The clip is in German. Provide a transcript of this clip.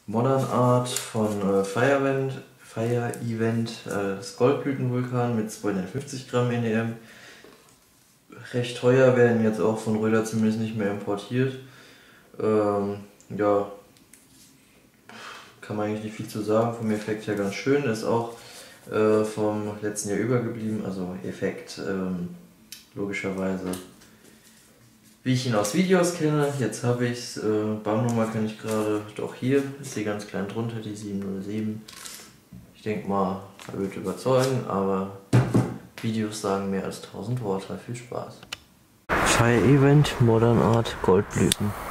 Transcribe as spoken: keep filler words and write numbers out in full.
Modern Art von äh, Fire Event, Fire Event äh, das Goldblütenvulkan mit zweihundertfünfzig Gramm N E M. Recht teuer, werden jetzt auch von Röder zumindest nicht mehr importiert. Ähm, ja, kann man eigentlich nicht viel zu sagen, vom Effekt her ganz schön, ist auch äh, vom letzten Jahr übergeblieben, also Effekt ähm, logischerweise, wie ich ihn aus Videos kenne. Jetzt habe ich es, äh, Bahnummer kann ich gerade, doch hier ist sie ganz klein drunter, die sieben null sieben. Ich denke mal, er wird überzeugen, aber Videos sagen mehr als tausend Worte. Viel Spaß. Fire Event Modern Art Goldblüten.